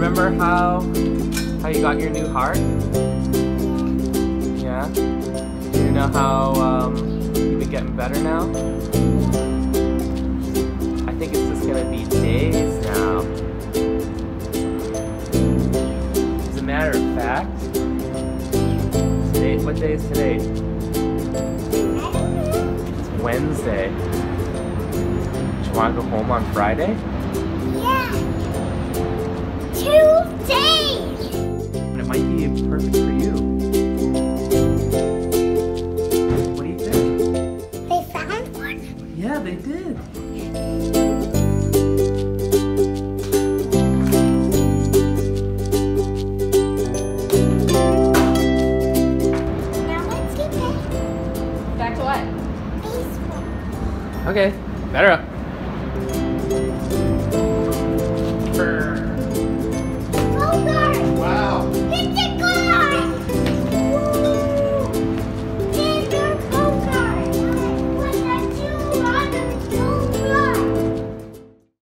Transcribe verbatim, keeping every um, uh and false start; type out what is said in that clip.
remember how how you got your new heart? Yeah? You know how um, you've been getting better now? I think it's just gonna be days now. As a matter of fact, today, what day is today? It's Wednesday. Do you want to go home on Friday? Yeah. Two days. And it might be perfect for you. What do you think? They found one? Yeah, they did. Now let's get back. Back to what? Baseball. Okay, better up.